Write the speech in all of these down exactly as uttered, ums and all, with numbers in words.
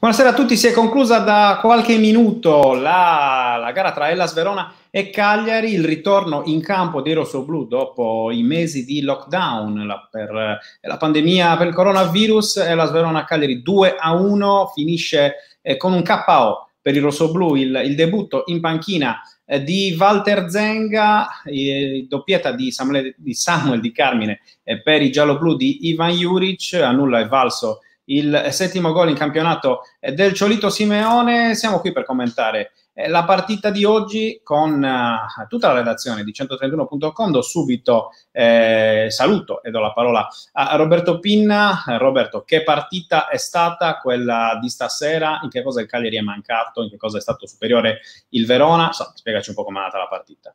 Buonasera a tutti, si è conclusa da qualche minuto la, la gara tra Hellas Verona e Cagliari, il ritorno in campo dei rossoblù dopo i mesi di lockdown la, per eh, la pandemia per il coronavirus. Hellas Verona Cagliari due a uno, finisce eh, con un K O per i rossoblù, il, il debutto in panchina eh, di Walter Zenga, eh, doppietta di Samuel di, Samuel Di Carmine eh, per i gialloblu di Ivan Juric, a nulla è valso il settimo gol in campionato del Ciolito Simeone. Siamo qui per commentare eh, la partita di oggi con uh, tutta la redazione di centotrentuno punto com. Do subito eh, saluto e do la parola a Roberto Pinna. Eh, Roberto, che partita è stata quella di stasera? In che cosa il Cagliari è mancato? In che cosa è stato superiore il Verona? So, spiegaci un po' com'è andata la partita.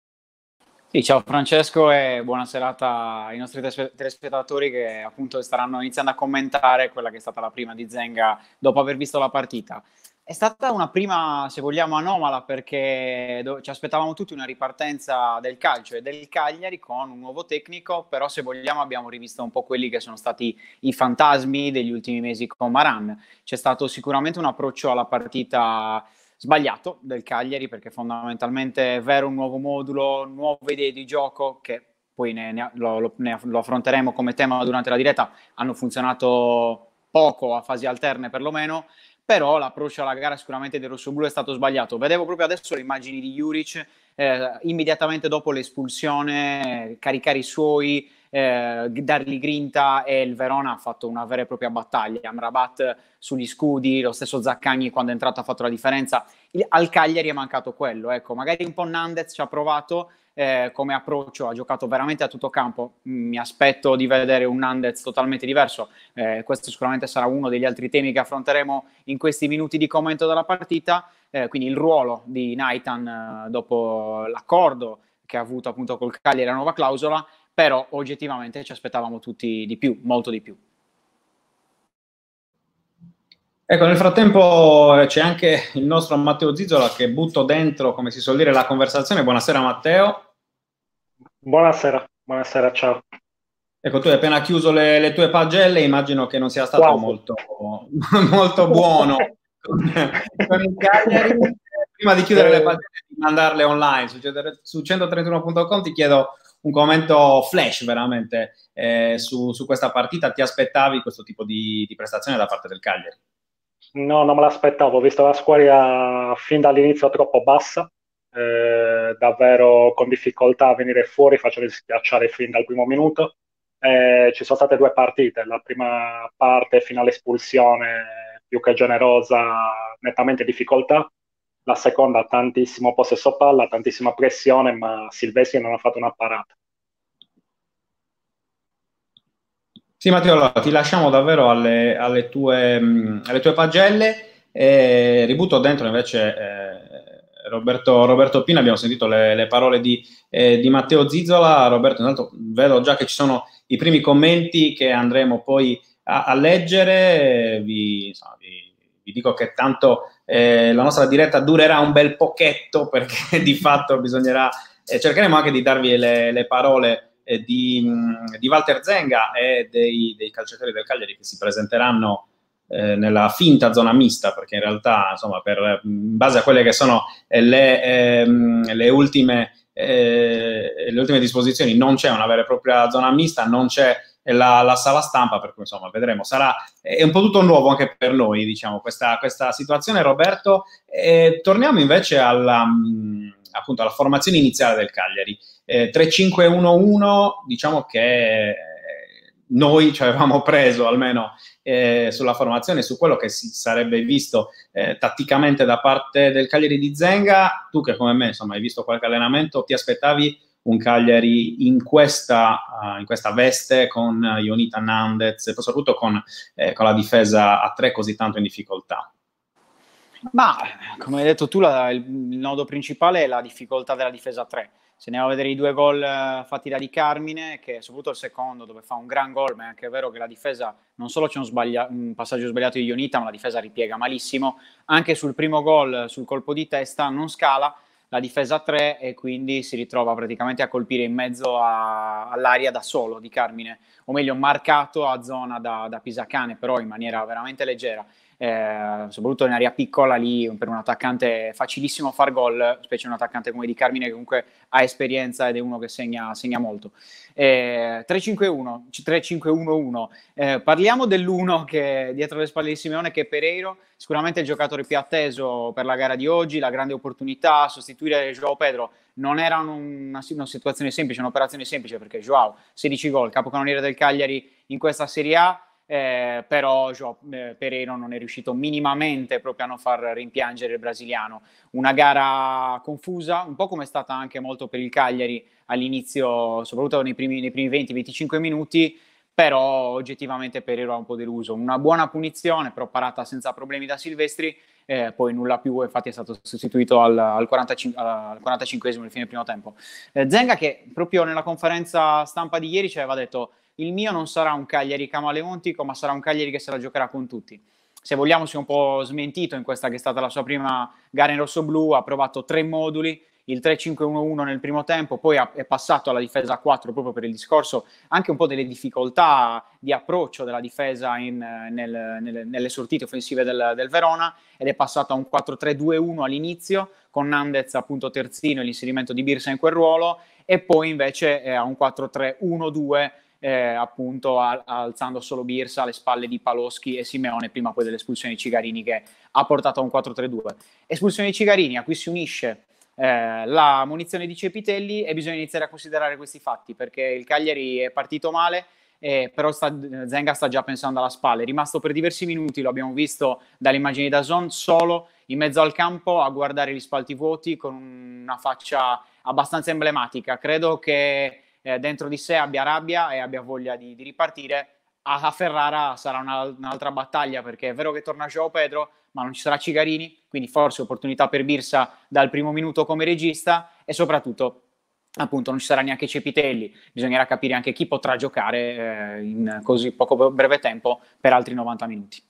Sì, ciao Francesco e buona serata ai nostri telespettatori che appunto staranno iniziando a commentare quella che è stata la prima di Zenga dopo aver visto la partita. È stata una prima, se vogliamo, anomala perché ci aspettavamo tutti una ripartenza del calcio e del Cagliari con un nuovo tecnico, però se vogliamo abbiamo rivisto un po' quelli che sono stati i fantasmi degli ultimi mesi con Maran. C'è stato sicuramente un approccio alla partita sbagliato del Cagliari, perché fondamentalmente è vero un nuovo modulo, nuove idee di gioco che poi ne, ne, lo, ne, lo affronteremo come tema durante la diretta, hanno funzionato poco a fasi alterne perlomeno, però l'approccio alla gara sicuramente del rossoblù è stato sbagliato. Vedevo proprio adesso le immagini di Juric, eh, immediatamente dopo l'espulsione, eh, caricare i suoi, eh, dargli grinta, e il Verona ha fatto una vera e propria battaglia. Amrabat sugli scudi, lo stesso Zaccagni quando è entrato ha fatto la differenza. Il, al Cagliari è mancato quello, ecco, magari un po' Nandez ci ha provato eh, come approccio, ha giocato veramente a tutto campo. Mi aspetto di vedere un Nandez totalmente diverso, eh, questo sicuramente sarà uno degli altri temi che affronteremo in questi minuti di commento della partita, eh, quindi il ruolo di Naitan eh, dopo l'accordo che ha avuto appunto col Cagliari, la nuova clausola, però oggettivamente ci aspettavamo tutti di più, molto di più. Ecco, nel frattempo c'è anche il nostro Matteo Zizzola che butto dentro, come si suol dire, la conversazione. Buonasera Matteo. Buonasera, buonasera, ciao. Ecco, tu hai appena chiuso le, le tue pagelle, immagino che non sia stato molto, molto buono con, con il Cagliari. Prima di chiudere le pagelle e di mandarle online su, su centotrentuno punto com ti chiedo un commento flash veramente eh, su, su questa partita. Ti aspettavi questo tipo di, di prestazione da parte del Cagliari? No, non me l'aspettavo, ho visto la squadra fin dall'inizio troppo bassa, eh, davvero con difficoltà a venire fuori, facendo schiacciare fin dal primo minuto. Eh, ci sono state due partite, la prima parte fino all'espulsione più che generosa, nettamente difficoltà, la seconda tantissimo possesso palla, tantissima pressione, ma Silvestri non ha fatto una parata. Sì, Matteo, allora, ti lasciamo davvero alle, alle, tue, mh, alle tue pagelle. E ributto dentro invece eh, Roberto, Roberto Pina. Abbiamo sentito le, le parole di, eh, di Matteo Zizzola. Roberto, intanto vedo già che ci sono i primi commenti che andremo poi a, a leggere. Vi, insomma, vi, vi dico che tanto eh, la nostra diretta durerà un bel pochetto, perché di fatto bisognerà, eh, cercheremo anche di darvi le, le parole Di, di Walter Zenga e dei, dei calciatori del Cagliari che si presenteranno eh, nella finta zona mista, perché in realtà, insomma, per, in base a quelle che sono le, ehm, le, ultime, eh, le ultime disposizioni, non c'è una vera e propria zona mista, non c'è la, la sala stampa, per cui insomma vedremo. Sarà è un po' tutto nuovo anche per noi, diciamo, questa, questa situazione, Roberto. E torniamo invece alla, appunto, alla formazione iniziale del Cagliari. Eh, tre cinque uno uno, diciamo che eh, noi ci avevamo preso almeno eh, sulla formazione, su quello che si sarebbe visto eh, tatticamente da parte del Cagliari di Zenga. Tu che come me insomma hai visto qualche allenamento, ti aspettavi un Cagliari in questa, uh, in questa veste con Ionita Nandez e soprattutto con, eh, con la difesa a tre così tanto in difficoltà? Ma come hai detto tu, la, il, il nodo principale è la difficoltà della difesa a tre. Se andiamo a vedere i due gol uh, fatti da Di Carmine, che soprattutto il secondo dove fa un gran gol, ma è anche vero che la difesa, non solo c'è un, sbaglia, un passaggio sbagliato di Ionita, ma la difesa ripiega malissimo. Anche sul primo gol, sul colpo di testa, non scala, la difesa a tre e quindi si ritrova praticamente a colpire in mezzo a, all'area da solo di Carmine, o meglio marcato a zona da, da Pisacane, però in maniera veramente leggera. Eh, soprattutto in area piccola lì per un attaccante è facilissimo far gol, specie un attaccante come Di Carmine che comunque ha esperienza ed è uno che segna, segna molto. Eh, tre cinque uno, tre cinque uno uno. Eh, parliamo dell'uno che dietro le spalle di Simeone, che è Pereiro, sicuramente il giocatore più atteso per la gara di oggi, la grande opportunità, sostituire João Pedro non era una, una situazione semplice, un'operazione semplice, perché João, sedici gol, capocannoniere del Cagliari in questa Serie A. Eh, però João, eh, Pereiro non è riuscito minimamente proprio a non far rimpiangere il brasiliano. Una gara confusa, un po' come è stata anche molto per il Cagliari all'inizio, soprattutto nei primi, nei primi venti venticinque minuti, però oggettivamente Pereiro ha un po' deluso. Una buona punizione, però parata senza problemi da Silvestri, eh, poi nulla più, infatti è stato sostituito al, al, quarantacinque, al quarantacinquesimo del fine del primo tempo. Eh, Zenga, che proprio nella conferenza stampa di ieri ci aveva detto: il mio non sarà un Cagliari camaleontico, ma sarà un Cagliari che se la giocherà con tutti. Se vogliamo si è un po' smentito in questa che è stata la sua prima gara in rossoblu, ha provato tre moduli, il tre cinque uno uno nel primo tempo, poi è passato alla difesa a quattro proprio per il discorso anche un po' delle difficoltà di approccio della difesa in, nel, nelle, nelle sortite offensive del, del Verona, ed è passato a un quattro tre due uno all'inizio, con Nandez appunto terzino e l'inserimento di Birsa in quel ruolo, e poi invece a un quattro tre uno due Eh, appunto a, alzando solo Birsa alle spalle di Paloschi e Simeone, prima poi dell'espulsione di Cigarini che ha portato a un quattro tre due. Espulsione di Cigarini a cui si unisce eh, la munizione di Cepitelli, e bisogna iniziare a considerare questi fatti, perché il Cagliari è partito male, eh, però sta, Zenga sta già pensando alla spalla. È rimasto per diversi minuti, lo abbiamo visto dalle immagini da zone, solo in mezzo al campo a guardare gli spalti vuoti con una faccia abbastanza emblematica. Credo che Eh, dentro di sé abbia rabbia e abbia voglia di, di ripartire. A, a Ferrara sarà una, un'altra battaglia, perché è vero che torna João Pedro, ma non ci sarà Cigarini, quindi forse opportunità per Birsa dal primo minuto come regista, e soprattutto appunto non ci sarà neanche Cepitelli. Bisognerà capire anche chi potrà giocare eh, in così poco breve tempo per altri novanta minuti.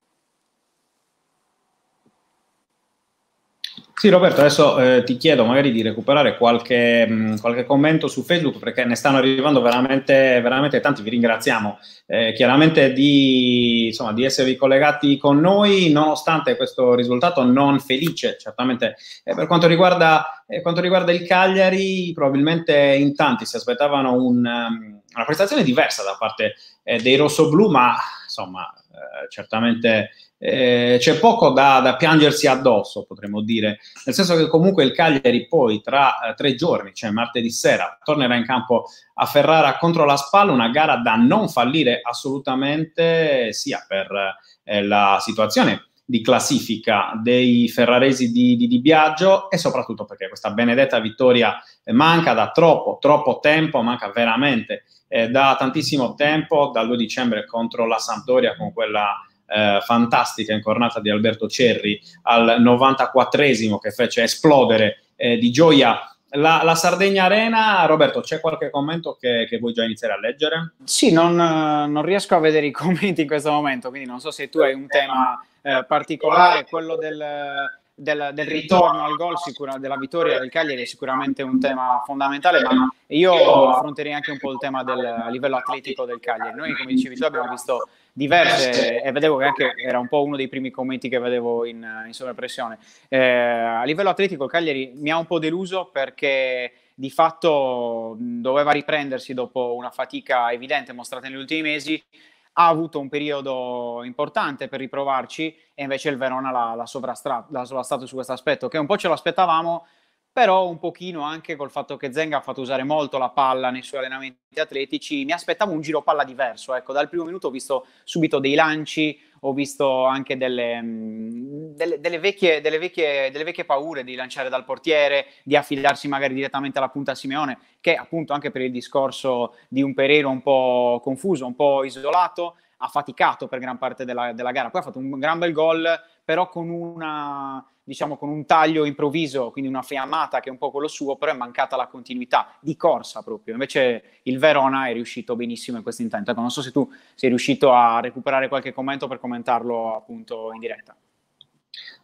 Sì, Roberto, adesso eh, ti chiedo magari di recuperare qualche, mh, qualche commento su Facebook, perché ne stanno arrivando veramente, veramente tanti. Vi ringraziamo eh, chiaramente di, insomma, di esservi collegati con noi, nonostante questo risultato non felice. Certamente eh, per quanto riguarda, eh, quanto riguarda il Cagliari, probabilmente in tanti si aspettavano un, um, una prestazione diversa da parte eh, dei rossoblù, ma insomma eh, certamente Eh, c'è poco da, da piangersi addosso, potremmo dire, nel senso che comunque il Cagliari poi tra eh, tre giorni, cioè martedì sera, tornerà in campo a Ferrara contro la Spal, una gara da non fallire assolutamente, sia per eh, la situazione di classifica dei ferraresi di, di, di Biagio, e soprattutto perché questa benedetta vittoria manca da troppo, troppo tempo, manca veramente eh, da tantissimo tempo, dal due dicembre contro la Sampdoria, con quella Eh, fantastica incornata di Alberto Cerri al novantaquattresimo che fece esplodere eh, di gioia la, la Sardegna Arena. Roberto, c'è qualche commento che, che vuoi già iniziare a leggere? Sì, non, non riesco a vedere i commenti in questo momento, quindi non so se tu hai un tema eh, particolare. Quello del, del, del ritorno al gol, sicura, della vittoria del Cagliari è sicuramente un tema fondamentale, ma io affronterei anche un po' il tema del a livello atletico del Cagliari. Noi, come dicevi tu, abbiamo visto diverse, e vedevo che anche era un po' uno dei primi commenti che vedevo in, in sovrappressione. Eh, a livello atletico il Cagliari mi ha un po' deluso, perché di fatto doveva riprendersi dopo una fatica evidente mostrata negli ultimi mesi, ha avuto un periodo importante per riprovarci, e invece il Verona l'ha, l'ha, sovrastra- l'ha sovrastato su questo aspetto, che un po' ce lo aspettavamo, però un pochino anche col fatto che Zenga ha fatto usare molto la palla nei suoi allenamenti atletici. Mi aspettavo un giro palla diverso, ecco. Dal primo minuto ho visto subito dei lanci, ho visto anche delle, mh, delle, delle, vecchie, delle, vecchie, delle vecchie paure di lanciare dal portiere, di affidarsi magari direttamente alla punta a Simeone, che appunto anche per il discorso di un Pereiro un po' confuso, un po' isolato, ha faticato per gran parte della, della gara. Poi ha fatto un gran bel gol, però con una, diciamo, con un taglio improvviso, quindi una fiammata che è un po' quello suo, però è mancata la continuità di corsa proprio. Invece il Verona è riuscito benissimo in questo intento. Ecco, non so se tu sei riuscito a recuperare qualche commento per commentarlo appunto in diretta.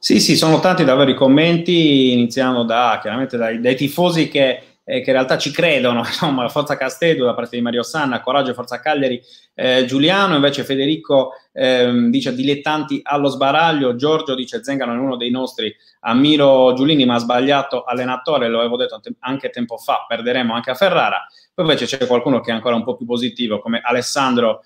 Sì, sì, sono tanti davvero i commenti, iniziando da, chiaramente dai, dai tifosi che, eh, che in realtà ci credono, insomma, Forza Castedo da parte di Mario Sanna, Coraggio Forza Cagliari, eh, Giuliano, invece Federico ehm, dice dilettanti allo sbaraglio, Giorgio dice Zengano è uno dei nostri, Ammiro Giulini ma ha sbagliato allenatore, lo avevo detto anche tempo fa, perderemo anche a Ferrara. Poi invece c'è qualcuno che è ancora un po' più positivo, come Alessandro,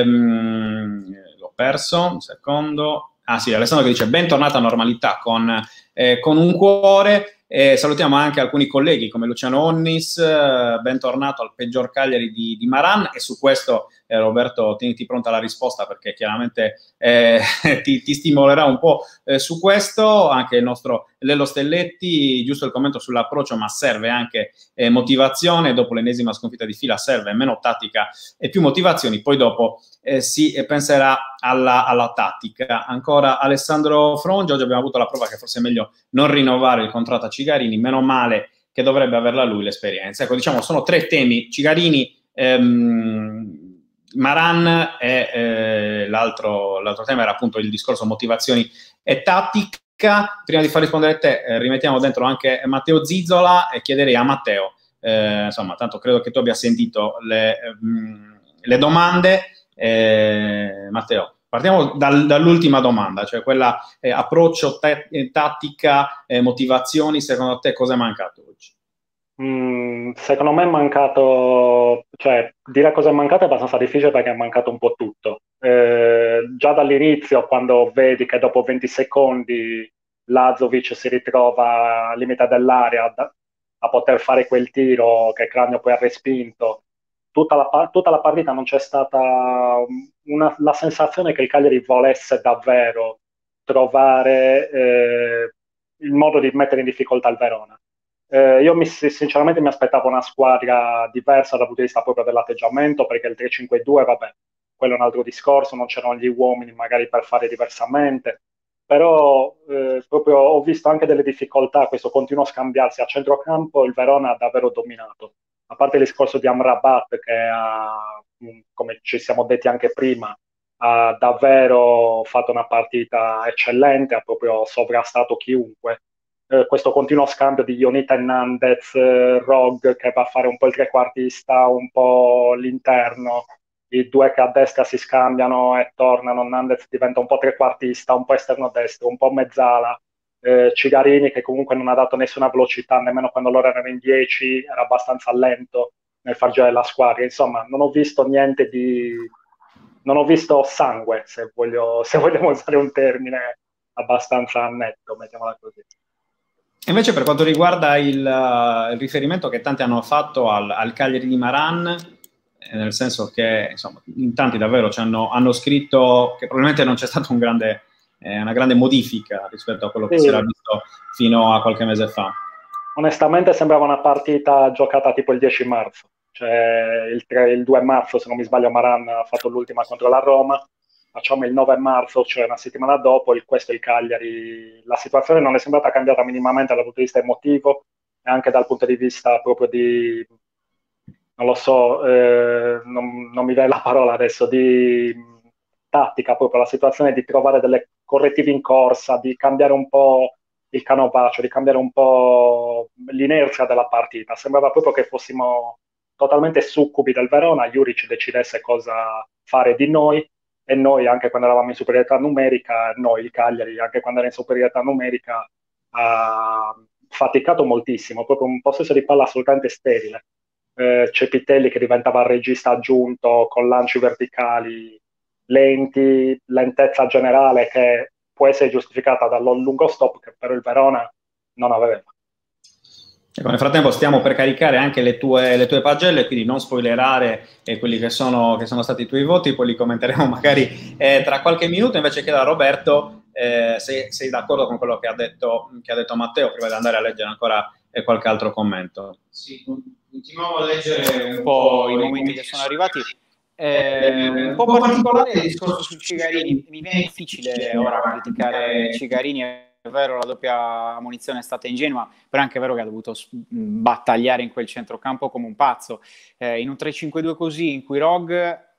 ehm, l'ho perso, un secondo. Ah sì, Alessandro che dice bentornata normalità con, eh, con un cuore. Eh, salutiamo anche alcuni colleghi come Luciano Onnis, eh, bentornato al peggior Cagliari di, di Maran, e su questo eh, Roberto tieniti pronta la risposta perché chiaramente eh, ti, ti stimolerà un po' eh, su questo. Anche il nostro Lello Stelletti, giusto il commento sull'approccio, ma serve anche eh, motivazione, dopo l'ennesima sconfitta di fila serve meno tattica e più motivazioni, poi dopo eh, si penserà alla, alla tattica. Ancora Alessandro Frongi, oggi abbiamo avuto la prova che forse è meglio non rinnovare il contratto a Cigarini, meno male che dovrebbe averla lui l'esperienza. Ecco, diciamo, sono tre temi, Cigarini, ehm, Maran e eh, l'altro, l'altro tema era appunto il discorso motivazioni e tattica. Prima di far rispondere te, eh, rimettiamo dentro anche Matteo Zizzola e chiederei a Matteo, eh, insomma, tanto credo che tu abbia sentito le, ehm, le domande. Eh, Matteo, partiamo dal, dall'ultima domanda, cioè quella eh, approccio, te- tattica, eh, motivazioni, secondo te cosa è mancato oggi? Mm, secondo me è mancato, cioè dire cosa è mancato è abbastanza difficile perché è mancato un po' tutto. Eh, già dall'inizio, quando vedi che dopo venti secondi Lazovic si ritrova al limite dell'area a, a poter fare quel tiro che Cranio poi ha respinto, tutta la, tutta la partita non c'è stata una, la sensazione che il Cagliari volesse davvero trovare eh, il modo di mettere in difficoltà il Verona. Eh, io mi, sinceramente mi aspettavo una squadra diversa dal punto di vista proprio dell'atteggiamento, perché il tre cinque due, vabbè, quello è un altro discorso, non c'erano gli uomini magari per fare diversamente, però eh, proprio ho visto anche delle difficoltà, questo continuo scambiarsi a centrocampo, il Verona ha davvero dominato, a parte il discorso di Amrabat che ha, come ci siamo detti anche prima, ha davvero fatto una partita eccellente, ha proprio sovrastato chiunque. Eh, questo continuo scambio di Ionita Hernandez, eh, Rog che va a fare un po' il trequartista, un po' l'interno, i due che a destra si scambiano e tornano, Hernandez diventa un po' trequartista, un po' esterno destro, un po' mezzala, eh, Cigarini che comunque non ha dato nessuna velocità, nemmeno quando loro erano in dieci, era abbastanza lento nel far girare la squadra, insomma non ho visto niente di... non ho visto sangue, se, voglio, se vogliamo usare un termine abbastanza netto, mettiamola così. Invece per quanto riguarda il, uh, il riferimento che tanti hanno fatto al, al Cagliari di Maran, eh, nel senso che insomma, in tanti davvero ci hanno, hanno scritto che probabilmente non c'è stata un grande, eh, una grande modifica rispetto a quello Sì. che si era visto fino a qualche mese fa. Onestamente sembrava una partita giocata tipo il dieci marzo, cioè il, tre, il due marzo, se non mi sbaglio, Maran ha fatto l'ultima contro la Roma, facciamo il nove marzo, cioè una settimana dopo, il, questo è il Cagliari. La situazione non è sembrata cambiata minimamente dal punto di vista emotivo e anche dal punto di vista proprio di, non lo so, eh, non, non mi viene la parola adesso, di tattica, proprio la situazione di trovare delle correttivi in corsa, di cambiare un po' il canovaccio, di cambiare un po' l'inerzia della partita. Sembrava proprio che fossimo totalmente succubi del Verona, Juric decidesse cosa fare di noi e noi, anche quando eravamo in superiorità numerica, noi, il Cagliari, anche quando era in superiorità numerica, ha faticato moltissimo, proprio un possesso di palla assolutamente sterile. Eh, c'è Pitelli che diventava il regista aggiunto con lanci verticali lenti, lentezza generale che può essere giustificata dal lungo stop che però il Verona non aveva. Ecco, nel frattempo stiamo per caricare anche le tue, le tue pagelle, quindi non spoilerare eh, quelli che sono, che sono stati i tuoi voti, poi li commenteremo magari eh, tra qualche minuto. Invece chiedo a Roberto eh, se sei d'accordo con quello che ha, detto, che ha detto Matteo, prima di andare a leggere ancora eh, qualche altro commento. Sì, continuiamo a leggere un po' i momenti che sono arrivati. Eh, un po' particolare il discorso su Cigarini, mi viene difficile ora criticare Cigarini, è vero la doppia ammonizione è stata ingenua, però è anche vero che ha dovuto battagliare in quel centrocampo come un pazzo, eh, in un tre cinque due così in cui Rog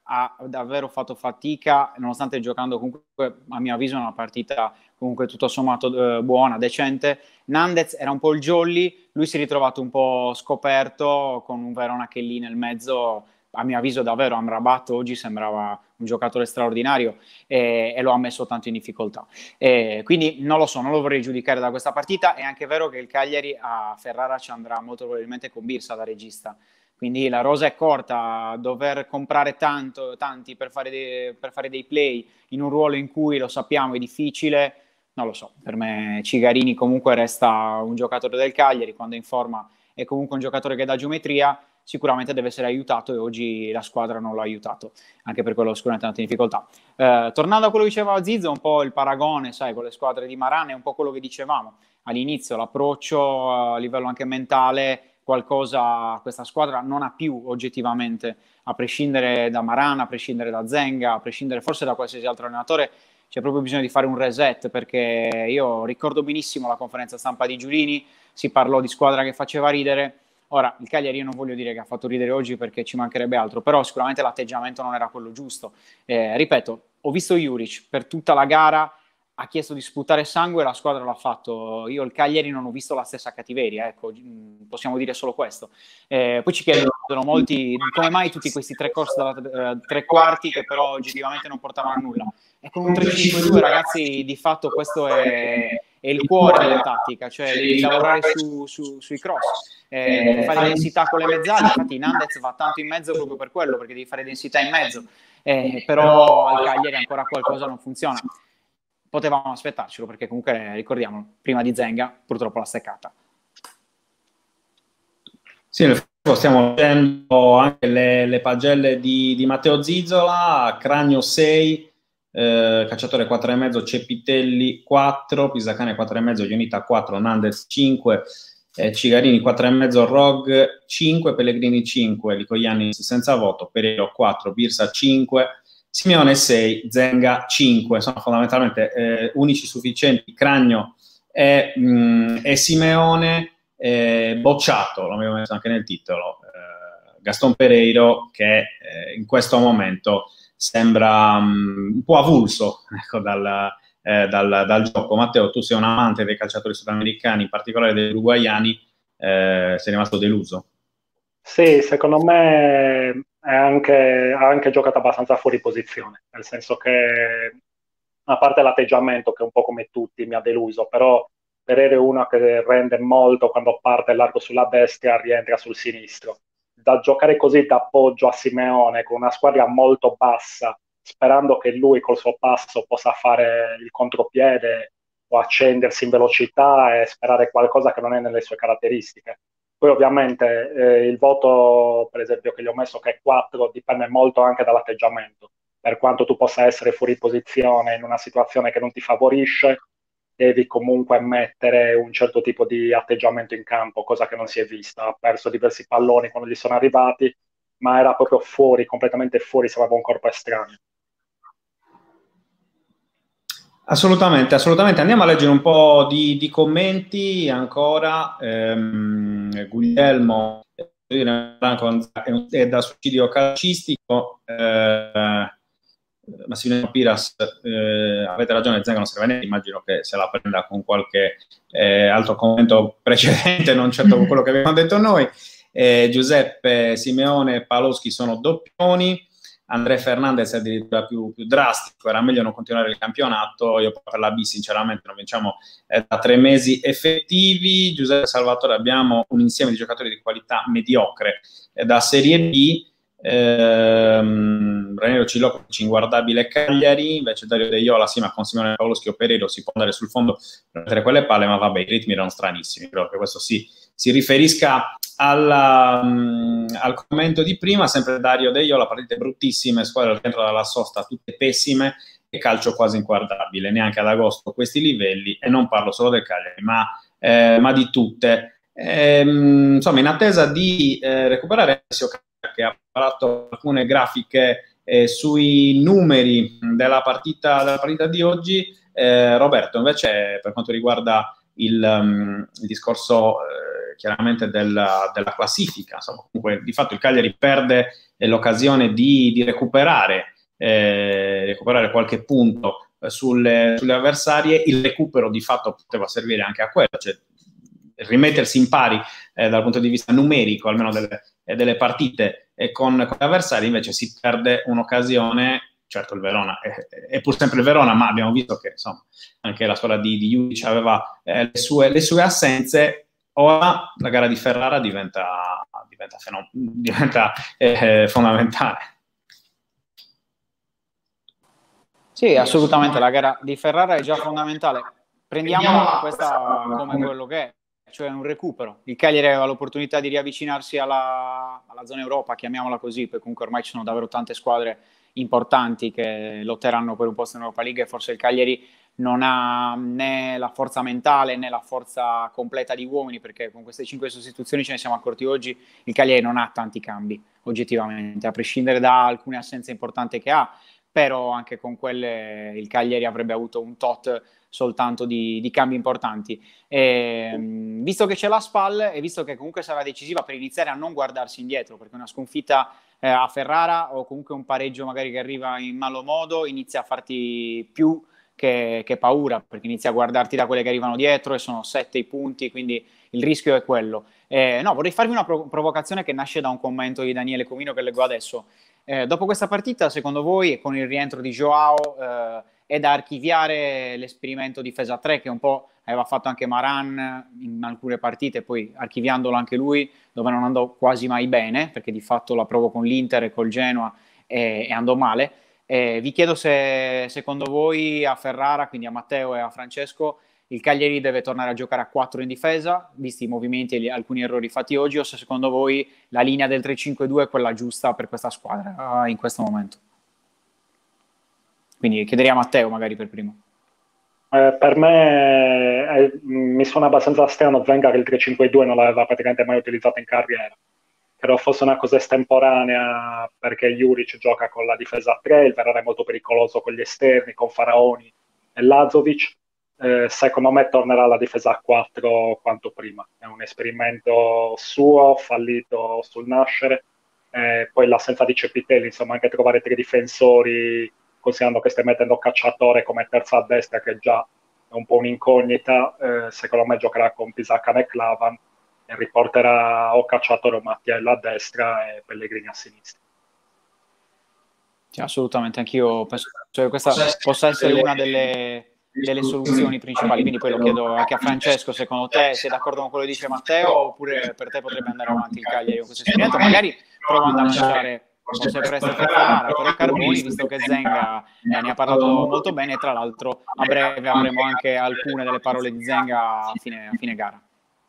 ha davvero fatto fatica, nonostante giocando comunque, a mio avviso, una partita comunque tutto sommato eh, buona, decente. Nandez era un po' il jolly, lui si è ritrovato un po' scoperto con un Verona che lì nel mezzo, a mio avviso davvero Amrabat oggi sembrava un giocatore straordinario e, e lo ha messo tanto in difficoltà. E quindi non lo so, non lo vorrei giudicare da questa partita. È anche vero che il Cagliari a Ferrara ci andrà molto probabilmente con Birsa da regista. Quindi la rosa è corta, dover comprare tanto, tanti per fare, dei, per fare dei play in un ruolo in cui lo sappiamo è difficile, non lo so. Per me Cigarini comunque resta un giocatore del Cagliari, quando è in forma è comunque un giocatore che dà geometria, sicuramente deve essere aiutato e oggi la squadra non l'ha aiutato, anche per quello sicuramente è andata in difficoltà. Eh, tornando a quello che diceva Zizzo, un po' il paragone, sai, con le squadre di Maran è un po' quello che dicevamo all'inizio, l'approccio a livello anche mentale, qualcosa questa squadra non ha più oggettivamente, a prescindere da Maran, a prescindere da Zenga, a prescindere forse da qualsiasi altro allenatore, c'è proprio bisogno di fare un reset, perché io ricordo benissimo la conferenza stampa di Giulini, si parlò di squadra che faceva ridere. Ora, il Cagliari io non voglio dire che ha fatto ridere oggi perché ci mancherebbe altro, però sicuramente l'atteggiamento non era quello giusto. Eh, ripeto, ho visto Juric per tutta la gara, ha chiesto di sputare sangue e la squadra l'ha fatto. Io il Cagliari non ho visto la stessa cattiveria, ecco, possiamo dire solo questo. Eh, poi ci chiedono molti come mai tutti questi tre corsi da eh, tre quarti che però oggettivamente non portavano a nulla. E con un tre cinque due, ragazzi, di fatto questo è, è il cuore della tattica, cioè devi lavorare su, su, sui cross, eh, devi fare densità con le mezzali. Infatti Nandez va tanto in mezzo proprio per quello, perché devi fare densità in mezzo, eh, però al Cagliari ancora qualcosa non funziona. Potevamo aspettarcelo, perché comunque, ricordiamolo, prima di Zenga purtroppo l'ha steccata. Sì, nel frattempo stiamo vedendo anche le, le pagelle di, di Matteo Zizzola, Cragno sei, eh, Cacciatore quattro e mezzo, Cepitelli quattro, Pisacane quattro e mezzo, Ionita quattro, Nandez cinque, eh, Cigarini quattro e mezzo, Rog cinque, Pellegrini cinque, Licoiannis senza voto, Pereiro quattro, Birsa cinque, Simeone sei, Zenga cinque. Sono fondamentalmente eh, unici sufficienti Cragno e, mh, e Simeone. Eh, bocciato, lo avevo messo anche nel titolo, eh, Gaston Pereiro, che eh, in questo momento sembra um, un po' avulso, ecco, dal, eh, dal, dal gioco. Matteo, tu sei un amante dei calciatori sudamericani, in particolare degli uruguaiani, eh, sei rimasto deluso? Sì, secondo me è anche, ha anche giocato abbastanza fuori posizione, nel senso che, a parte l'atteggiamento che un po' come tutti mi ha deluso, però Pereira è uno che rende molto quando parte largo sulla destra, rientra sul sinistro. Da giocare così d'appoggio a Simeone con una squadra molto bassa, sperando che lui col suo passo possa fare il contropiede o accendersi in velocità e sperare qualcosa che non è nelle sue caratteristiche. Poi ovviamente eh, il voto, per esempio, che gli ho messo che è quattro, dipende molto anche dall'atteggiamento. Per quanto tu possa essere fuori posizione in una situazione che non ti favorisce, devi comunque mettere un certo tipo di atteggiamento in campo, cosa che non si è vista. Ha perso diversi palloni quando gli sono arrivati, ma era proprio fuori, completamente fuori, sembrava un corpo estraneo. Assolutamente, assolutamente. Andiamo a leggere un po' di, di commenti ancora. Ehm, Guglielmo è da suicidio calcistico. Eh, Massimiliano Piras, eh, avete ragione, Zenga non serve a niente, immagino che se la prenda con qualche eh, altro commento precedente, non certo con quello che abbiamo detto noi. Eh, Giuseppe, Simeone e Paloschi sono doppioni. André Fernandez è addirittura più, più drastico, era meglio non continuare il campionato. Io per la B sinceramente non vinciamo eh, da tre mesi effettivi. Giuseppe Salvatore, abbiamo un insieme di giocatori di qualità mediocre eh, da Serie B. ehm, Raniero Cilocco, inguardabile Cagliari, invece Dario De Iola, sì, ma con Simone Paoloschi o Pereiro si può andare sul fondo per mettere quelle palle, ma vabbè, i ritmi erano stranissimi, però che questo sì, si riferisca alla, um, al commento di prima. Sempre Dario De Iola, partite bruttissime, squadre al centro della sosta tutte pessime e calcio quasi inguardabile, neanche ad agosto questi livelli, e non parlo solo del Cagliari, ma, eh, ma di tutte. Ehm, insomma, in attesa di eh, recuperare che ha parlato alcune grafiche eh, sui numeri della partita, della partita di oggi, eh, Roberto, invece per quanto riguarda il, um, il discorso eh, chiaramente della, della classifica. Insomma, comunque, di fatto il Cagliari perde eh, l'occasione di, di recuperare, eh, recuperare qualche punto eh, sulle, sulle avversarie. Il recupero di fatto poteva servire anche a quello, cioè rimettersi in pari eh, dal punto di vista numerico, almeno delle, eh, delle partite eh, con, con gli avversari. Invece si perde un'occasione. Certo, il Verona è, è pur sempre il Verona, ma abbiamo visto che insomma anche la squadra di, di Juric aveva eh, le, sue, le sue assenze. Ora la gara di Ferrara diventa, diventa, fenom- diventa eh, fondamentale. Sì, assolutamente, la gara di Ferrara è già fondamentale. Prendiamola questa come quello che è, cioè un recupero. Il Cagliari aveva l'opportunità di riavvicinarsi alla, alla zona Europa, chiamiamola così, perché comunque ormai ci sono davvero tante squadre importanti che lotteranno per un posto in Europa League, e forse il Cagliari non ha né la forza mentale né la forza completa di uomini, perché con queste cinque sostituzioni ce ne siamo accorti oggi, il Cagliari non ha tanti cambi oggettivamente, a prescindere da alcune assenze importanti che ha, però anche con quelle il Cagliari avrebbe avuto un tot soltanto di, di cambi importanti. E, visto che c'è la S P A L e visto che comunque sarà decisiva per iniziare a non guardarsi indietro, perché una sconfitta eh, a Ferrara o comunque un pareggio magari che arriva in malo modo inizia a farti più che, che paura, perché inizia a guardarti da quelle che arrivano dietro e sono sette i punti, quindi il rischio è quello. Eh, no, vorrei farvi una prov- provocazione che nasce da un commento di Daniele Comino che leggo adesso. Eh, dopo questa partita, secondo voi, con il rientro di Joao, eh, è da archiviare l'esperimento difesa tre che un po' aveva fatto anche Maran in alcune partite, poi archiviandolo anche lui, dove non andò quasi mai bene, perché di fatto la provò con l'Inter e col Genoa e, e andò male. Eh, vi chiedo se secondo voi a Ferrara, quindi a Matteo e a Francesco, il Cagliari deve tornare a giocare a quattro in difesa, visti i movimenti e gli, alcuni errori fatti oggi, o se secondo voi la linea del tre cinque due è quella giusta per questa squadra uh, in questo momento. Quindi chiederei a Matteo magari per primo. Eh, per me è, mi suona abbastanza strano Wenger che il tre cinque due non l'aveva praticamente mai utilizzato in carriera. Credo fosse una cosa estemporanea perché Juric gioca con la difesa a tre, il Verona è molto pericoloso con gli esterni, con Faraoni e Lazovic. Eh, secondo me tornerà alla difesa a quattro quanto prima. È un esperimento suo, fallito sul nascere. Eh, poi l'assenza di Cepitelli, insomma, anche trovare tre difensori, considerando che stai mettendo Cacciatore come terza a destra, che già è un po' un'incognita, eh, secondo me giocherà con Pisaccan e Clavan e riporterà o Cacciatore o Mattiello a destra e Pellegrini a sinistra. Sì, assolutamente, anch'io penso che questa possa essere una delle, delle soluzioni principali, quindi poi lo chiedo anche a Francesco, secondo te sei d'accordo con quello che dice Matteo oppure per te potrebbe andare avanti il Cagliari con questo esperimento, magari provando a lanciare forse presto per Ferrara, però Carboni, visto che Zenga eh, ne ha parlato molto bene, e tra l'altro a breve avremo anche alcune delle parole di Zenga a fine, a fine gara.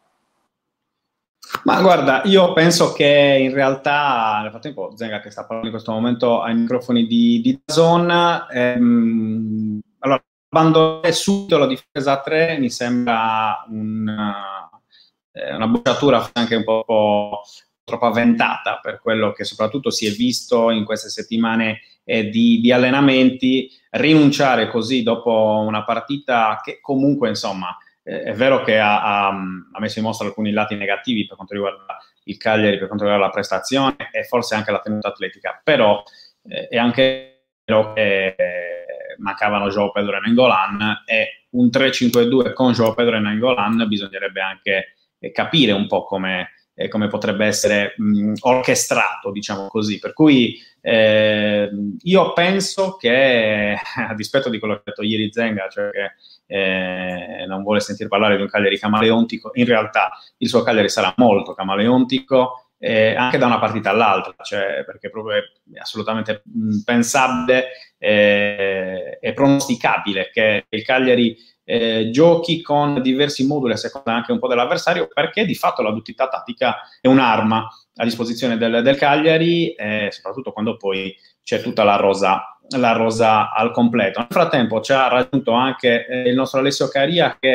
Ma guarda, io penso che in realtà, nel frattempo, Zenga che sta parlando in questo momento ai microfoni di, di DAZN, ehm, allora, abbandonare subito la difesa a tre mi sembra una, eh, una bocciatura anche un po', po' troppo avventata per quello che soprattutto si è visto in queste settimane eh, di, di allenamenti. Rinunciare così dopo una partita che comunque, insomma, è vero che ha, ha, ha messo in mostra alcuni lati negativi per quanto riguarda il Cagliari, per quanto riguarda la prestazione e forse anche la tenuta atletica, però eh, è anche vero che eh, mancavano João Pedro e Nainggolan, e un tre cinque due con João Pedro e Nainggolan bisognerebbe anche eh, capire un po' come, eh, come potrebbe essere mh, orchestrato, diciamo così. Per cui eh, io penso che, a dispetto di quello che ha detto ieri Zenga, cioè che Eh, non vuole sentir parlare di un Cagliari camaleontico, in realtà il suo Cagliari sarà molto camaleontico eh, anche da una partita all'altra, cioè, perché proprio è assolutamente mh, pensabile eh, e pronosticabile che il Cagliari eh, giochi con diversi moduli a seconda anche un po' dell'avversario, perché di fatto la duttità tattica è un'arma a disposizione del, del Cagliari, eh, soprattutto quando poi c'è tutta la rosa la rosa al completo. Nel frattempo ci ha raggiunto anche eh, il nostro Alessio Caria che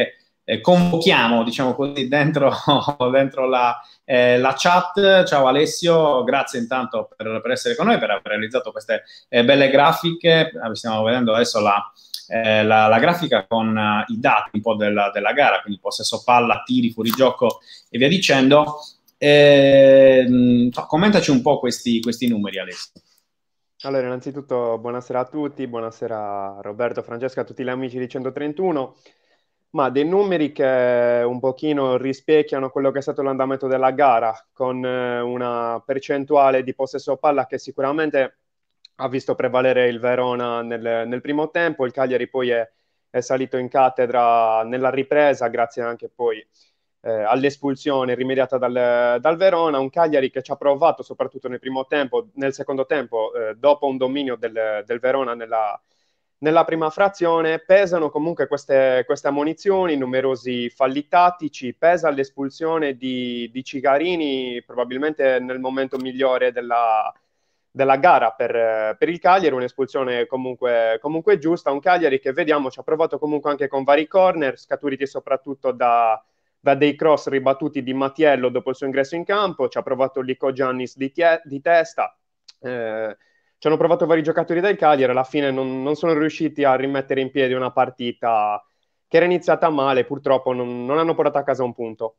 eh, convochiamo, diciamo così, dentro, dentro la, eh, la chat. Ciao Alessio, grazie intanto per, per essere con noi, per aver realizzato queste eh, belle grafiche. Stiamo vedendo adesso la, eh, la, la grafica con uh, i dati un po' della, della gara, quindi possesso palla, tiri, fuorigioco e via dicendo. Eh, commentaci un po' questi, questi numeri, Alessio. Allora, innanzitutto buonasera a tutti, buonasera Roberto, Francesca, a tutti gli amici di centotrentuno. Ma dei numeri che un pochino rispecchiano quello che è stato l'andamento della gara, con eh, una percentuale di possesso palla che sicuramente ha visto prevalere il Verona nel, nel primo tempo. Il Cagliari poi è, è salito in cattedra nella ripresa, grazie anche poi eh, all'espulsione rimediata dal, dal Verona. Un Cagliari che ci ha provato soprattutto nel primo tempo. Nel secondo tempo, eh, dopo un dominio del, del Verona nella Nella prima frazione, pesano comunque queste, queste ammonizioni, numerosi falli tattici, pesa l'espulsione di, di Cigarini, probabilmente nel momento migliore della, della gara per, per il Cagliari, un'espulsione comunque, comunque giusta, un Cagliari che vediamo ci ha provato comunque anche con vari corner, scaturiti soprattutto da, da dei cross ribattuti di Mattiello dopo il suo ingresso in campo, ci ha provato Lico Giannis di, tie, di testa, eh, ci hanno provato vari giocatori del Cagliari, alla fine non, non sono riusciti a rimettere in piedi una partita che era iniziata male, purtroppo non, non hanno portato a casa un punto.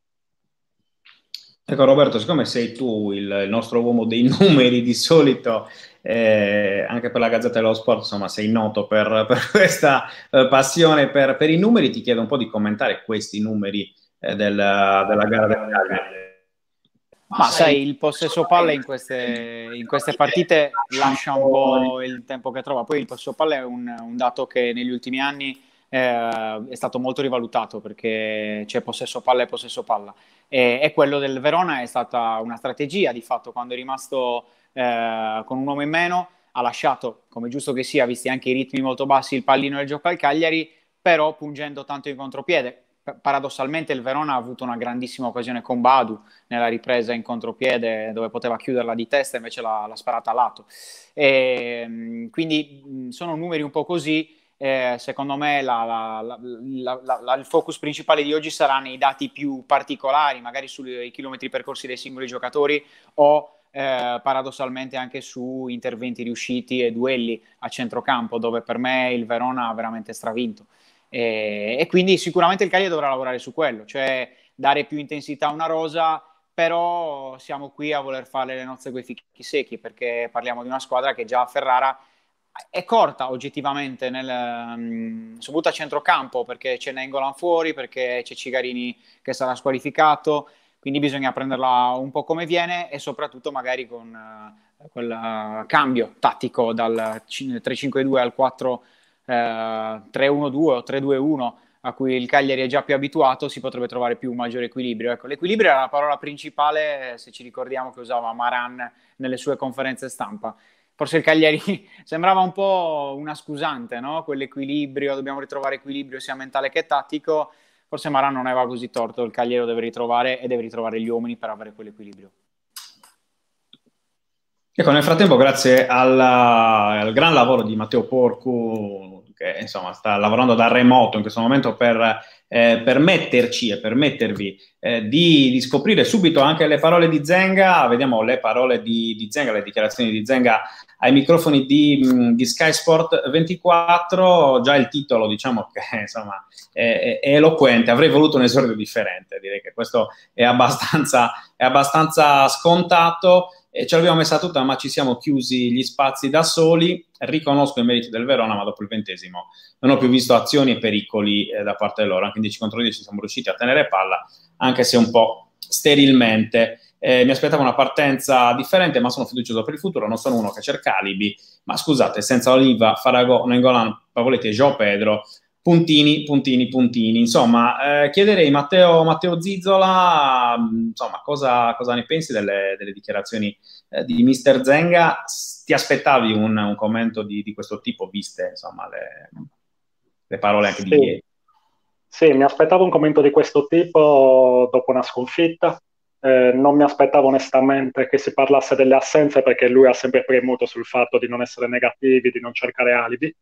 Ecco Roberto, siccome sei tu il, il nostro uomo dei numeri di solito, eh, anche per la Gazzetta dello Sport, insomma, sei noto per, per questa eh, passione per, per i numeri, ti chiedo un po' di commentare questi numeri eh, del, della gara del Cagliari. Ma sai, il possesso palla in queste, in queste partite lascia un po' il tempo che trova. Poi il possesso palla è un, un dato che negli ultimi anni eh, è stato molto rivalutato, perché c'è possesso palla e possesso palla. E, e quello del Verona è stata una strategia, di fatto, quando è rimasto eh, con un uomo in meno, ha lasciato, come giusto che sia, visti anche i ritmi molto bassi, il pallino del gioco al Cagliari, però pungendo tanto in contropiede. Paradossalmente il Verona ha avuto una grandissima occasione con Badu nella ripresa in contropiede, dove poteva chiuderla di testa, invece l'ha, l'ha sparata a lato. E, quindi sono numeri un po' così. Eh, secondo me la, la, la, la, la, il focus principale di oggi sarà nei dati più particolari, magari sui chilometri percorsi dei singoli giocatori, o eh, paradossalmente anche su interventi riusciti e duelli a centrocampo, dove per me il Verona ha veramente stravinto. E, e quindi sicuramente il Cagliari dovrà lavorare su quello, cioè dare più intensità a una rosa, però siamo qui a voler fare le nozze coi fichi secchi, perché parliamo di una squadra che già a Ferrara è corta oggettivamente, nel, um, soprattutto a centrocampo, perché c'è Nainggolan fuori, perché c'è Cigarini che sarà squalificato, quindi bisogna prenderla un po' come viene, e soprattutto magari con uh, quel uh, cambio tattico dal tre cinque due al quattro tre uno due o tre due uno a cui il Cagliari è già più abituato, si potrebbe trovare più un maggiore equilibrio. Ecco, l'equilibrio era la parola principale, se ci ricordiamo, che usava Maran nelle sue conferenze stampa. Forse il Cagliari sembrava un po' una scusante, no? Quell'equilibrio, dobbiamo ritrovare equilibrio sia mentale che tattico. Forse Maran non aveva così torto, il Cagliari lo deve ritrovare, e deve ritrovare gli uomini per avere quell'equilibrio. Ecco, nel frattempo, grazie alla, al gran lavoro di Matteo Porcu, che insomma sta lavorando da remoto in questo momento per eh, permetterci e permettervi eh, di, di scoprire subito anche le parole di Zenga. Vediamo le parole di, di Zenga, le dichiarazioni di Zenga ai microfoni di, di Sky Sport ventiquattro. Già il titolo, diciamo che insomma è, è eloquente. Avrei voluto un esordio differente, direi che questo è abbastanza, è abbastanza scontato. E ce l'abbiamo messa tutta, ma ci siamo chiusi gli spazi da soli. Riconosco i meriti del Verona, ma dopo il ventesimo non ho più visto azioni e pericoli eh, da parte loro. Anche in dieci contro dieci siamo riusciti a tenere palla, anche se un po' sterilmente. Eh, mi aspettavo una partenza differente, ma sono fiducioso per il futuro. Non sono uno che cerca alibi, ma scusate, senza Oliva, Farago, Nainggolan, Pavoletti e João Pedro, puntini, puntini, puntini. Insomma, eh, chiederei Matteo, Matteo Zizzola, insomma, cosa, cosa ne pensi delle, delle dichiarazioni eh, di mister Zenga? Ti aspettavi un, un commento di, di questo tipo, viste insomma le, le parole anche sì. di ieri? Sì, mi aspettavo un commento di questo tipo dopo una sconfitta. Eh, non mi aspettavo onestamente che si parlasse delle assenze, perché lui ha sempre premuto sul fatto di non essere negativi, di non cercare alibi.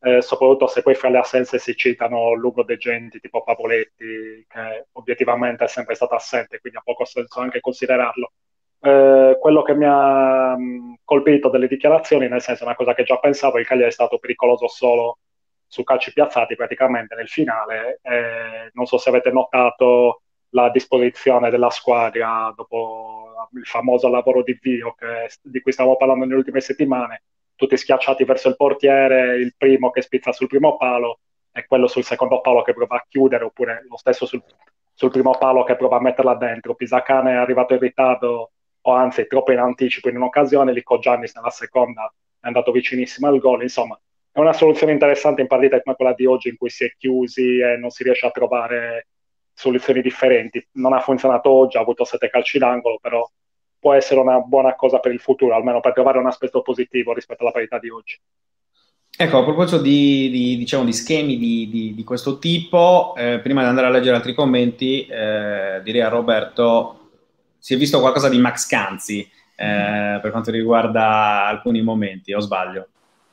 eh, soprattutto se poi fra le assenze si citano lungo dei genti tipo Pavoletti, che obiettivamente è sempre stato assente, quindi ha poco senso anche considerarlo. Eh, quello che mi ha mh, colpito delle dichiarazioni, nel senso, è una cosa che già pensavo, il Cagliari è stato pericoloso solo su calci piazzati praticamente nel finale. Eh, non so se avete notato la disposizione della squadra dopo il famoso lavoro di Vio che, di cui stiamo parlando nelle ultime settimane, tutti schiacciati verso il portiere, il primo che spizza sul primo palo e quello sul secondo palo che prova a chiudere, oppure lo stesso sul, sul primo palo che prova a metterla dentro. Pisacane è arrivato in ritardo, o anzi troppo in anticipo in un'occasione, Lico Giannis nella seconda è andato vicinissimo al gol. Insomma, è una soluzione interessante in partita come quella di oggi, in cui si è chiusi e non si riesce a trovare soluzioni differenti. Non ha funzionato oggi, ha avuto sette calci d'angolo, però può essere una buona cosa per il futuro, almeno per trovare un aspetto positivo rispetto alla parità di oggi. Ecco, a proposito di, di, diciamo, di schemi di, di, di questo tipo, eh, prima di andare a leggere altri commenti, eh, direi a Roberto, si è visto qualcosa di Max Canzi eh, per quanto riguarda alcuni momenti, o sbaglio?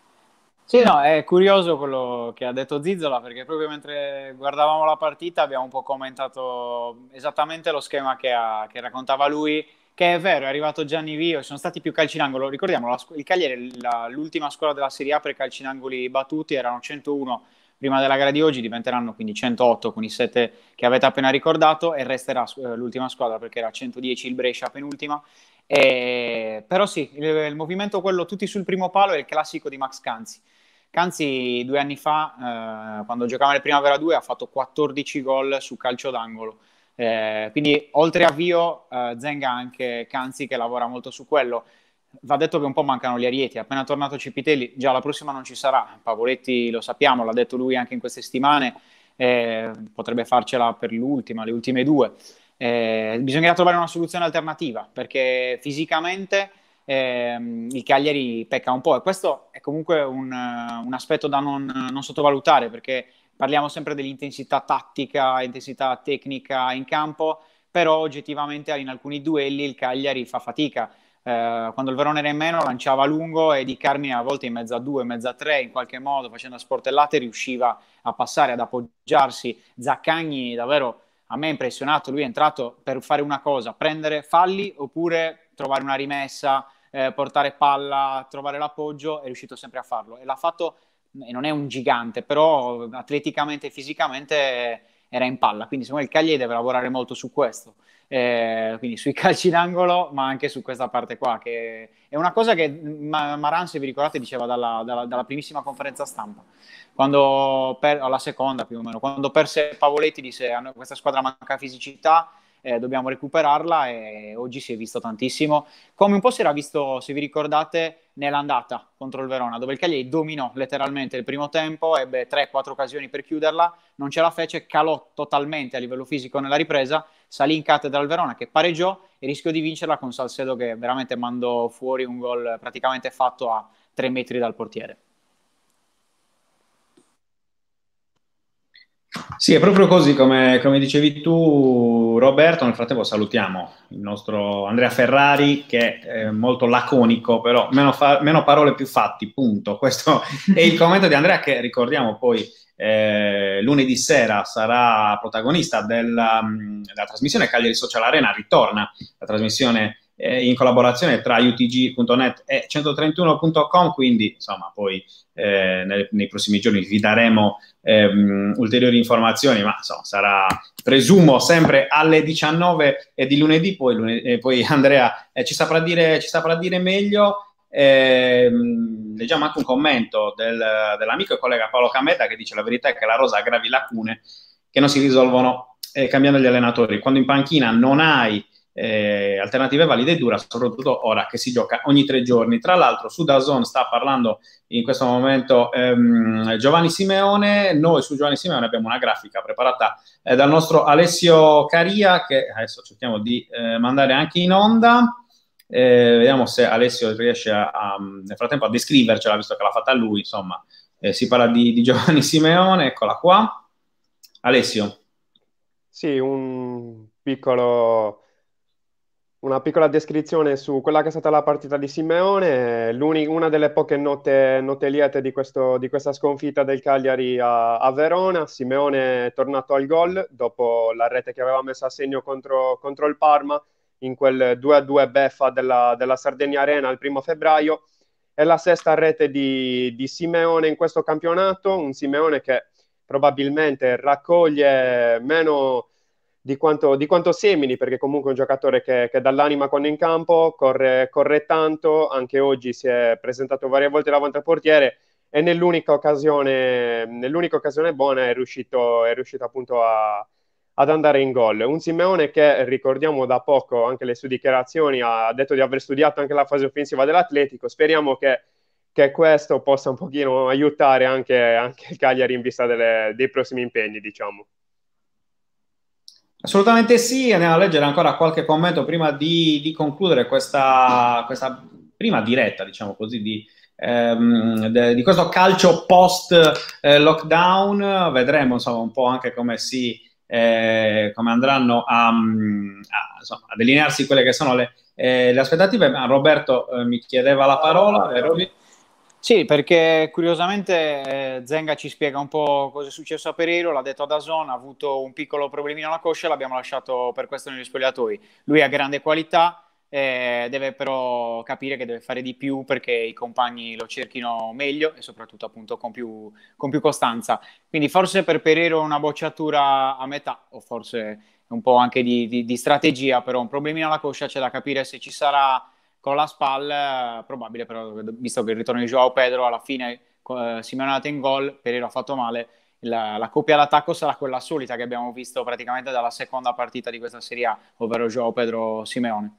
Sì, no, è curioso quello che ha detto Zizzola, perché proprio mentre guardavamo la partita abbiamo un po' commentato esattamente lo schema che, ha, che raccontava lui, che è vero, è arrivato Gianni Vio, sono stati più calci in angolo. Ricordiamo, la, il Cagliari, la, l'ultima squadra della Serie A per calci in angoli battuti, erano centouno prima della gara di oggi, diventeranno quindi centootto con i sette che avete appena ricordato, e resterà eh, l'ultima squadra perché era centodieci il Brescia penultima. E, però sì, il, il movimento quello tutti sul primo palo è il classico di Max Canzi. Canzi due anni fa, eh, quando giocava nel Primavera due, ha fatto quattordici gol su calcio d'angolo. Eh, quindi oltre a Vio, eh, Zenga anche Canzi che lavora molto su quello. Va detto che un po' mancano gli arieti. Appena tornato Cipitelli, già la prossima non ci sarà. Pavoletti lo sappiamo, l'ha detto lui anche in queste settimane, eh, potrebbe farcela per l'ultima, le ultime due. Eh, bisognerà trovare una soluzione alternativa, perché fisicamente ehm, il Cagliari pecca un po', e questo è comunque un, un aspetto da non, non sottovalutare, perché parliamo sempre dell'intensità tattica, intensità tecnica in campo, però oggettivamente in alcuni duelli il Cagliari fa fatica. Eh, quando il Verona era in meno lanciava lungo e Di Carmine a volte in mezzo a due, in mezzo a tre, in qualche modo facendo sportellate riusciva a passare, ad appoggiarsi. Zaccagni davvero a me è impressionato, lui è entrato per fare una cosa, prendere falli oppure trovare una rimessa, eh, portare palla, trovare l'appoggio, è riuscito sempre a farlo e l'ha fatto, e non è un gigante, però atleticamente e fisicamente era in palla, quindi secondo me il Cagliari deve lavorare molto su questo, eh, quindi sui calci d'angolo, ma anche su questa parte qua, che è una cosa che Maran, se vi ricordate, diceva dalla, dalla, dalla primissima conferenza stampa, quando per, alla seconda più o meno, quando perse Pavoletti disse a questa squadra manca fisicità, eh, dobbiamo recuperarla, e oggi si è visto tantissimo, come un po' si era visto, se vi ricordate, nell'andata contro il Verona, dove il Cagliari dominò letteralmente il primo tempo, ebbe tre quattro occasioni per chiuderla, non ce la fece, calò totalmente a livello fisico nella ripresa, salì in cattedra al Verona che pareggiò e rischiò di vincerla con Salcedo che veramente mandò fuori un gol praticamente fatto a tre metri dal portiere. Sì, è proprio così come, come dicevi tu, Roberto. Nel frattempo salutiamo il nostro Andrea Ferrari, che è molto laconico, però meno, fa- meno parole più fatti, punto. Questo è il commento di Andrea, che ricordiamo poi eh, lunedì sera sarà protagonista della, della trasmissione Cagliari Social Arena. Ritorna la trasmissione eh, in collaborazione tra U T G punto net e centotrentuno punto com, quindi insomma poi eh, nei, nei prossimi giorni vi daremo ehm, ulteriori informazioni, ma insomma sarà, presumo, sempre alle diciannove e di lunedì. Poi, lunedì, eh, poi Andrea eh, ci saprà dire, ci saprà dire meglio. Eh, leggiamo anche un commento del, dell'amico e collega Paolo Cametta, che dice: la verità è che la rosa ha gravi lacune che non si risolvono eh, cambiando gli allenatori. Quando in panchina non hai eh, alternative valide, dura, soprattutto ora che si gioca ogni tre giorni. Tra l'altro su DAZN sta parlando in questo momento ehm, Giovanni Simeone. Noi su Giovanni Simeone abbiamo una grafica preparata eh, dal nostro Alessio Caria, che adesso cerchiamo di eh, mandare anche in onda. Eh, vediamo se Alessio riesce a, a, nel frattempo a descrivercela, visto che l'ha fatta lui. Insomma, eh, si parla di, di Giovanni Simeone, eccola qua. Alessio. Sì, un piccolo una piccola descrizione su quella che è stata la partita di Simeone, l'uni- una delle poche note, note liete di, questo- di questa sconfitta del Cagliari a, a Verona. Simeone è tornato al gol dopo la rete che aveva messo a segno contro, contro il Parma in quel due a due beffa della, della Sardegna Arena il primo febbraio. È la sesta rete di, di Simeone in questo campionato, un Simeone che probabilmente raccoglie meno di quanto, di quanto semini, perché comunque è un giocatore che, che dà l'anima quando è in campo, corre, corre tanto, anche oggi si è presentato varie volte davanti al portiere e nell'unica occasione, nell'unica occasione buona è riuscito, è riuscito appunto a, ad andare in gol. Un Simeone che, ricordiamo da poco, anche le sue dichiarazioni, ha detto di aver studiato anche la fase offensiva dell'Atletico. Speriamo che, che questo possa un pochino aiutare anche, anche il Cagliari in vista delle, dei prossimi impegni, diciamo. Assolutamente sì, andiamo a leggere ancora qualche commento prima di, di concludere questa, questa prima diretta, diciamo così, di, ehm, de, di questo calcio post eh, lockdown. Vedremo insomma un po' anche come si eh, come andranno a, a, insomma, a delinearsi quelle che sono le, eh, le aspettative. Ma Roberto eh, mi chiedeva la parola. Eh, Roby? Sì, perché curiosamente eh, Zenga ci spiega un po' cosa è successo a Pereiro, l'ha detto a DAZN, ha avuto un piccolo problemino alla coscia, l'abbiamo lasciato per questo negli spogliatoi. Lui ha grande qualità, eh, deve però capire che deve fare di più perché i compagni lo cerchino meglio e soprattutto appunto con più, con più costanza. Quindi forse per Pereiro una bocciatura a metà, o forse un po' anche di, di, di strategia, però un problemino alla coscia c'è da capire se ci sarà con la SPAL, probabile però, visto che il ritorno di Joao Pedro alla fine eh, Simeone è andato in gol, Pereiro ha fatto male, la, la coppia d'attacco sarà quella solita che abbiamo visto praticamente dalla seconda partita di questa Serie A, ovvero Joao Pedro Simeone.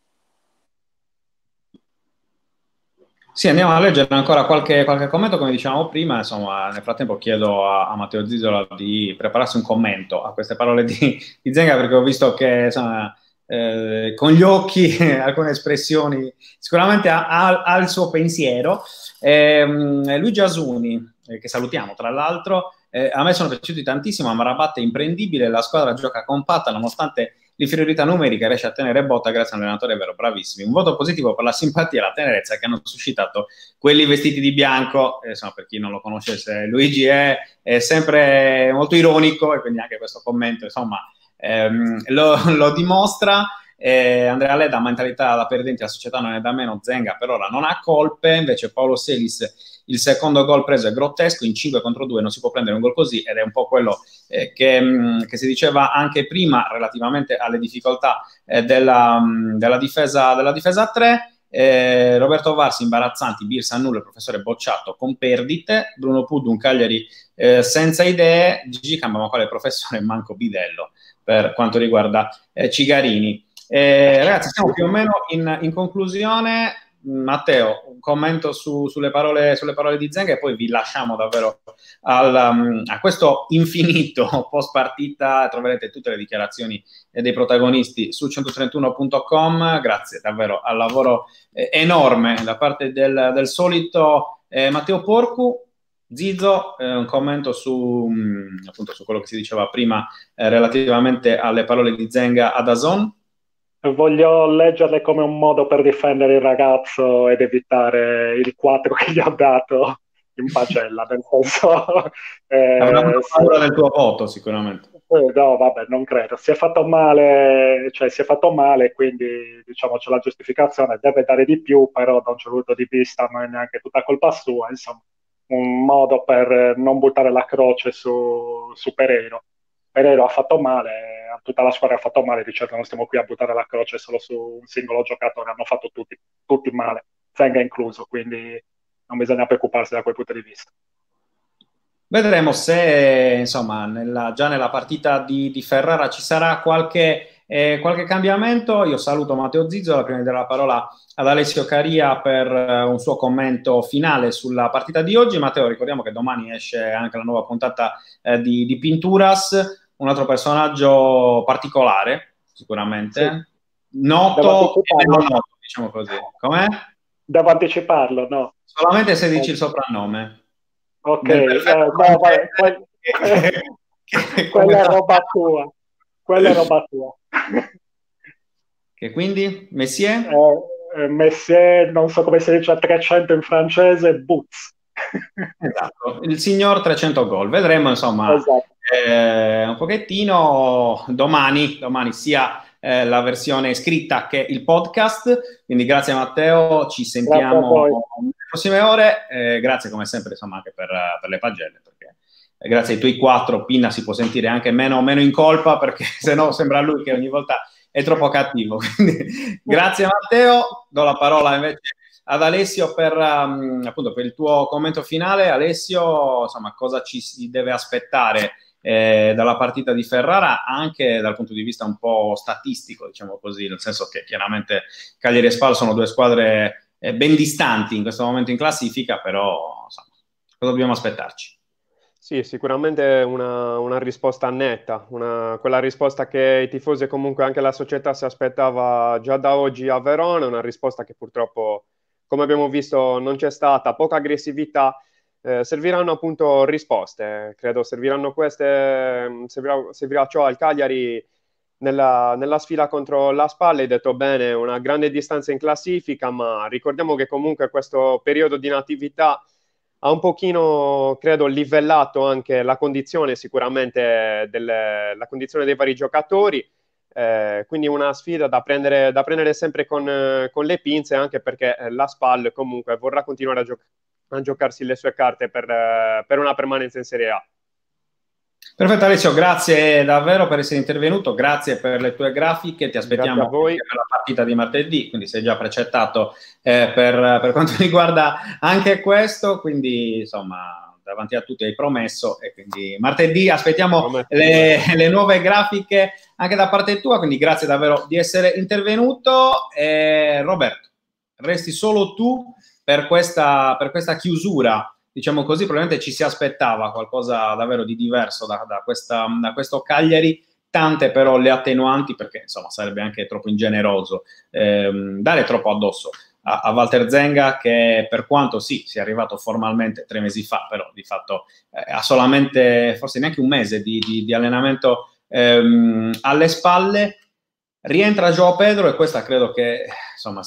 Sì, andiamo a leggere ancora qualche, qualche commento, come dicevamo prima. Insomma, nel frattempo chiedo a, a Matteo Zizola di prepararsi un commento a queste parole di, di Zenga, perché ho visto che insomma, eh, con gli occhi alcune espressioni sicuramente ha, ha, ha il suo pensiero. Eh, Luigi Asuni, eh, che salutiamo tra l'altro, eh, a me sono piaciuti tantissimo. Amrabat è imprendibile, la squadra gioca compatta nonostante l'inferiorità numerica, riesce a tenere botta grazie a un allenatore vero, bravissimi. Un voto positivo per la simpatia e la tenerezza che hanno suscitato quelli vestiti di bianco. Eh, insomma, per chi non lo conoscesse, Luigi è, è sempre molto ironico e quindi anche questo commento insomma ehm, lo, lo dimostra. Eh, Andrea Leda, mentalità da perdente, la società non è da meno, Zenga per ora non ha colpe, invece Paolo Selis il secondo gol preso è grottesco, in cinque contro due non si può prendere un gol così, ed è un po' quello eh, che, mh, che si diceva anche prima relativamente alle difficoltà eh, della, mh, della, difesa, della difesa a tre. Eh, Roberto Varsi imbarazzanti, Birsa nulla, il professore bocciato con perdite, Bruno Puddu un Cagliari eh, senza idee, Gigi Camba ma quale professore manco bidello per quanto riguarda eh, Cigarini. Eh, ragazzi, siamo più o meno in, in conclusione. Matteo, un commento su, sulle, parole, sulle parole di Zenga e poi vi lasciamo davvero al, um, a questo infinito post partita. Troverete tutte le dichiarazioni eh, dei protagonisti su centotrentuno punto com. Grazie davvero al lavoro eh, enorme da parte del, del solito eh, Matteo Porcu. Zizzo, eh, un commento su, mh, appunto, su quello che si diceva prima eh, relativamente alle parole di Zenga ad Dazon. Voglio leggerle come un modo per difendere il ragazzo ed evitare il quattro che gli ha dato in pagella, nel senso... Eh, Avrà avuto sì. paura del tuo voto, sicuramente. Eh, no, vabbè, non credo. Si è fatto male, cioè si è fatto male, quindi diciamo c'è la giustificazione, deve dare di più, però da un certo punto di vista non è neanche tutta colpa sua, insomma, un modo per non buttare la croce su, su Pereiro. Pereiro ha fatto male, tutta la squadra ha fatto male, di certo non stiamo qui a buttare la croce solo su un singolo giocatore, hanno fatto tutti, tutti male, Zenga incluso, quindi non bisogna preoccuparsi da quel punto di vista. Vedremo se insomma nella, già nella partita di, di Ferrara ci sarà qualche, eh, qualche cambiamento. Io saluto Matteo Zizzola prima di dare la parola ad Alessio Caria per eh, un suo commento finale sulla partita di oggi. Matteo, ricordiamo che domani esce anche la nuova puntata eh, di, di Pinturas, un altro personaggio particolare sicuramente, Sì. noto e non noto, diciamo così. Com'è? Devo anticiparlo, no? Solamente se dici il soprannome. Ok, eh, no, vabbè, quel... quella è roba tua, quella è roba tua. che quindi Messier? Eh, Messier, non so come si dice a trecento in francese, Boots. Esatto, il signor trecento gol. Vedremo, insomma, Esatto. eh, un pochettino domani, domani sia eh, la versione scritta che il podcast. Quindi grazie Matteo, ci sentiamo nelle prossime ore. Eh, grazie come sempre, insomma, anche per, per le pagelle, perché eh, grazie ai tuoi quattro Pinna si può sentire anche meno, meno in colpa, perché se no sembra lui che ogni volta è troppo cattivo. Quindi, grazie Matteo, do la parola invece ad Alessio per, um, appunto, per il tuo commento finale. Alessio, insomma, cosa ci si deve aspettare eh, dalla partita di Ferrara, anche dal punto di vista un po' statistico, diciamo così, nel senso che chiaramente Cagliari e Spal sono due squadre eh, ben distanti in questo momento in classifica, però insomma, cosa dobbiamo aspettarci? Sì, sicuramente una, una risposta netta, una, quella risposta che i tifosi e comunque anche la società si aspettava già da oggi a Verona, una risposta che purtroppo, come abbiamo visto, non c'è stata, poca aggressività. Eh, serviranno appunto risposte, credo serviranno queste, servirà, servirà ciò al Cagliari nella, nella sfida contro la Spal. Hai detto bene, una grande distanza in classifica, ma ricordiamo che comunque questo periodo di inattività ha un pochino, credo, livellato anche la condizione sicuramente delle, la condizione dei vari giocatori, eh, quindi una sfida da prendere, da prendere sempre con, eh, con le pinze, anche perché eh, la Spal comunque vorrà continuare a, gio- a giocarsi le sue carte per, eh, per una permanenza in Serie A. Perfetto Alessio, grazie davvero per essere intervenuto, grazie per le tue grafiche, ti aspettiamo Grazie a voi. per la partita di martedì, quindi sei già precettato eh, per, per quanto riguarda anche questo, quindi insomma davanti a tutti hai promesso e quindi martedì aspettiamo le, le nuove grafiche anche da parte tua, quindi grazie davvero di essere intervenuto. E Roberto, resti solo tu per questa, per questa chiusura, diciamo così. Probabilmente ci si aspettava qualcosa davvero di diverso da, da, questa, da questo Cagliari, tante però le attenuanti, perché insomma sarebbe anche troppo ingeneroso ehm, dare troppo addosso a, a Walter Zenga, che per quanto sì, sia arrivato formalmente tre mesi fa, però di fatto eh, ha solamente forse neanche un mese di, di, di allenamento ehm, alle spalle. Rientra João Pedro e questa credo che insomma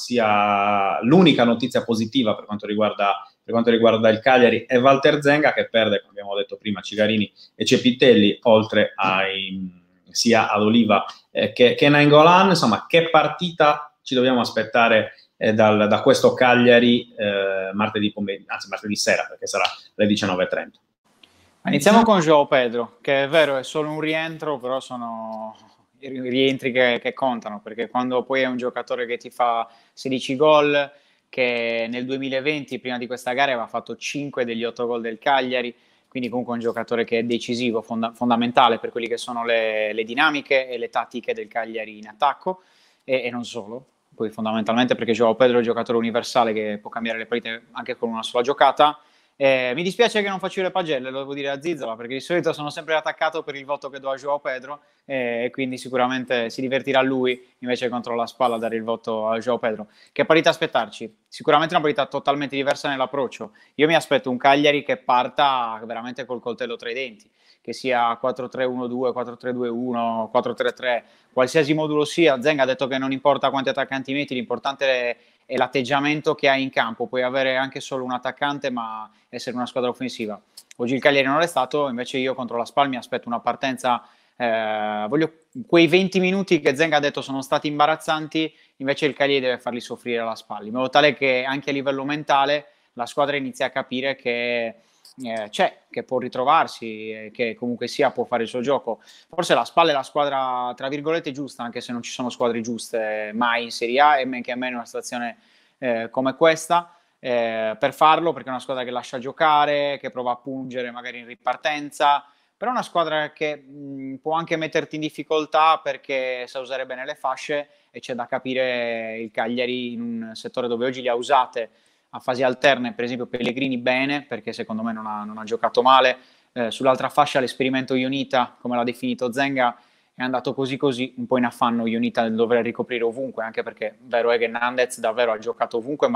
sia l'unica notizia positiva per quanto riguarda per quanto riguarda il Cagliari, e Walter Zenga che perde, come abbiamo detto prima, Cigarini e Cepitelli, oltre ai, sia ad Oliva eh, che, che Nainggolan. Insomma, che partita ci dobbiamo aspettare eh, dal, da questo Cagliari eh, martedì pomeriggio, anzi martedì sera, perché sarà alle diciannove e trenta. Iniziamo con João Pedro, che è vero, è solo un rientro, però sono rientri che, che contano, perché quando poi è un giocatore che ti fa sedici gol, che nel duemilaventi, prima di questa gara, aveva fatto cinque degli otto gol del Cagliari, quindi comunque un giocatore che è decisivo, fonda- fondamentale per quelle che sono le, le dinamiche e le tattiche del Cagliari in attacco, e, e non solo, poi fondamentalmente perché João Pedro è un giocatore universale che può cambiare le partite anche con una sola giocata. Eh, mi dispiace che non faccio le pagelle, lo devo dire a Zizzola, perché di solito sono sempre attaccato per il voto che do a João Pedro eh, e quindi sicuramente si divertirà lui invece contro la Spal a dare il voto a João Pedro. Che partita aspettarci? Sicuramente una partita totalmente diversa nell'approccio. Io mi aspetto un Cagliari che parta veramente col coltello tra i denti, che sia quattro tre uno due, quattro tre due uno, quattro tre tre, qualsiasi modulo sia. Zenga ha detto che non importa quanti attaccanti metti, l'importante è è l'atteggiamento che hai in campo. Puoi avere anche solo un attaccante ma essere una squadra offensiva. Oggi il Cagliari non è stato, invece io contro la Spal mi aspetto una partenza, eh, voglio quei venti minuti che Zenga ha detto sono stati imbarazzanti, invece il Cagliari deve farli soffrire alla Spal, in modo tale che anche a livello mentale la squadra inizia a capire che eh, c'è, che può ritrovarsi, eh, che comunque sia può fare il suo gioco. Forse la Spal è la squadra tra virgolette giusta, anche se non ci sono squadre giuste mai in Serie A, e men che a meno in una situazione eh, come questa, eh, per farlo, perché è una squadra che lascia giocare, che prova a pungere magari in ripartenza, però è una squadra che mh, può anche metterti in difficoltà perché sa usare bene le fasce, e c'è da capire il Cagliari in un settore dove oggi le ha usate a fasi alterne, per esempio Pellegrini bene, perché secondo me non ha, non ha giocato male. Eh, sull'altra fascia l'esperimento Ionita, come l'ha definito Zenga, è andato così così, un po' in affanno Ionita nel dover ricoprire ovunque, anche perché vero è che Nandez davvero ha giocato ovunque, ma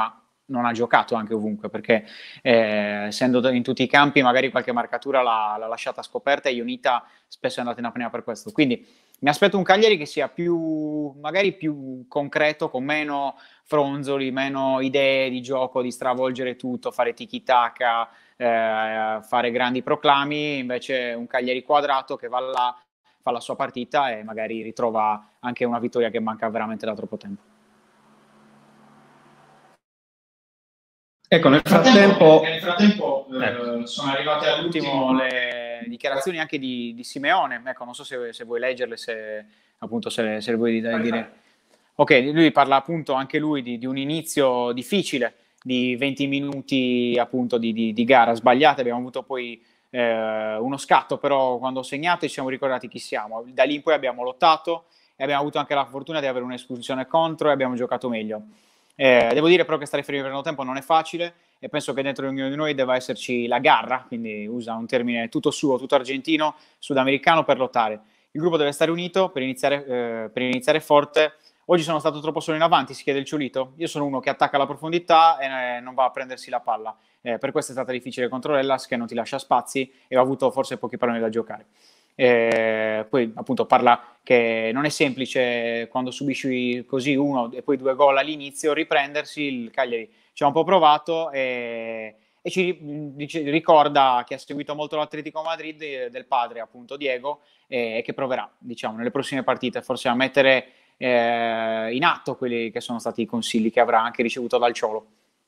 non ha giocato anche ovunque, perché eh, essendo in tutti i campi magari qualche marcatura l'ha, l'ha lasciata scoperta, e Ionita spesso è andata in apnea per questo. Quindi mi aspetto un Cagliari che sia più, magari più concreto, con meno fronzoli, meno idee di gioco, di stravolgere tutto, fare tiki-taka, eh, fare grandi proclami. Invece un Cagliari quadrato che va là, fa la sua partita e magari ritrova anche una vittoria che manca veramente da troppo tempo. Ecco, nel frattempo, nel frattempo ecco. eh, sono arrivate all'ultimo le dichiarazioni anche di, di Simeone. Ecco, non so se, se vuoi leggerle, se appunto se, se le vuoi dire. Ok, lui parla appunto anche lui di, di un inizio difficile, di venti minuti appunto di, di, di gara sbagliate. Abbiamo avuto poi eh, uno scatto, però quando ho segnato ci siamo ricordati chi siamo. Da lì in poi abbiamo lottato e abbiamo avuto anche la fortuna di avere un'espulsione contro e abbiamo giocato meglio. Eh, devo dire però che stare fermi per un tempo non è facile, e penso che dentro ognuno di noi deve esserci la garra, quindi usa un termine tutto suo, tutto argentino, sudamericano, per lottare. Il gruppo deve stare unito per iniziare, eh, per iniziare forte. Oggi sono stato troppo solo in avanti, si chiede il Ciolito. Io sono uno che attacca la profondità e eh, non va a prendersi la palla. Eh, per questo è stata difficile contro Hellas, che non ti lascia spazi e ha avuto forse pochi palloni da giocare. Eh, poi appunto parla che non è semplice, quando subisci così uno e poi due gol all'inizio, riprendersi. Il Cagliari ci ha un po' provato e, e ci dice, ricorda che ha seguito molto l'Atletico Madrid del padre appunto Diego, e, e che proverà, diciamo, nelle prossime partite forse a mettere eh, in atto quelli che sono stati i consigli che avrà anche ricevuto dal Ciolo.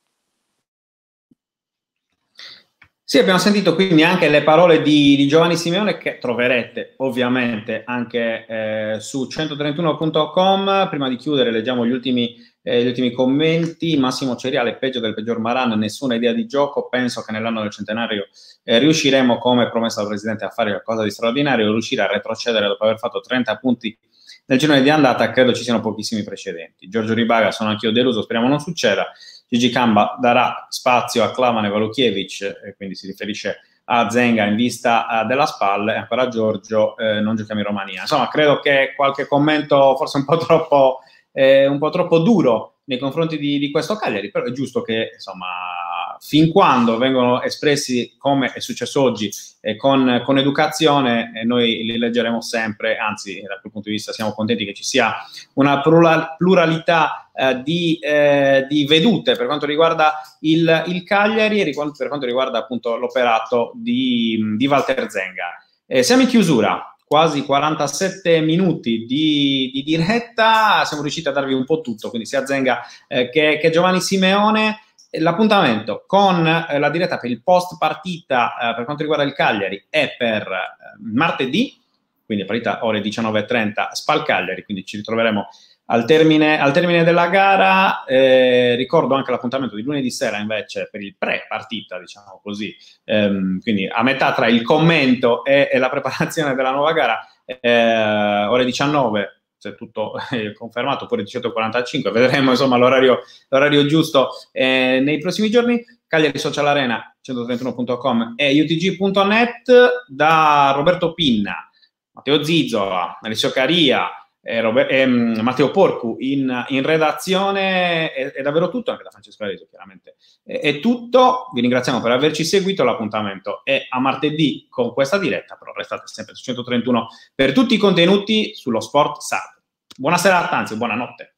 Sì, abbiamo sentito quindi anche le parole di, di Giovanni Simeone, che troverete ovviamente anche eh, su centotrentuno punto com. Prima di chiudere leggiamo gli ultimi, eh, gli ultimi commenti. Massimo Ceriale: peggio del peggior Maran, nessuna idea di gioco, penso che nell'anno del centenario eh, riusciremo, come promesso dal Presidente, a fare qualcosa di straordinario, riuscire a retrocedere dopo aver fatto trenta punti nel girone di andata. Credo ci siano pochissimi precedenti. Giorgio Ribaga: sono anch'io deluso, speriamo non succeda. Gigi Camba: darà spazio a Klavan e Valukiewicz, e quindi si riferisce a Zenga in vista uh, della SPAL. E ancora Giorgio: eh, non giochiamo in Romania. Insomma, credo che qualche commento forse un po' troppo, eh, un po' troppo duro nei confronti di, di questo Cagliari, però è giusto che, insomma, fin quando vengono espressi, come è successo oggi, eh, con, con educazione, eh, noi li leggeremo sempre. Anzi, da quel punto di vista siamo contenti che ci sia una pluralità eh, di, eh, di vedute per quanto riguarda il, il Cagliari e per quanto riguarda appunto l'operato di, di Walter Zenga. Eh, siamo in chiusura, quasi quarantasette minuti di, di diretta, siamo riusciti a darvi un po' tutto, quindi sia Zenga eh, che, che Giovanni Simeone. L'appuntamento con eh, la diretta per il post partita eh, per quanto riguarda il Cagliari è per eh, martedì, quindi a partita ore diciannove e trenta, Spal Cagliari, quindi ci ritroveremo al termine, al termine della gara. Eh, ricordo anche l'appuntamento di lunedì sera invece per il pre-partita, diciamo così, ehm, quindi a metà tra il commento e, e la preparazione della nuova gara, eh, ore diciannove, se tutto è confermato, oppure diciotto e quarantacinque, vedremo insomma l'orario, l'orario giusto eh, nei prossimi giorni. Cagliari Social Arena, centotrentuno punto com e u t g punto net. Da Roberto Pinna, Matteo Zizzola, Alessio Caria e, Robert, e um, Matteo Porcu in, in redazione è, è davvero tutto, anche da Francesco Areso chiaramente è, è tutto. Vi ringraziamo per averci seguito. L'appuntamento è a martedì con questa diretta, però restate sempre su centotrentuno per tutti i contenuti sullo sport sardo. Buona serata, anzi buonanotte.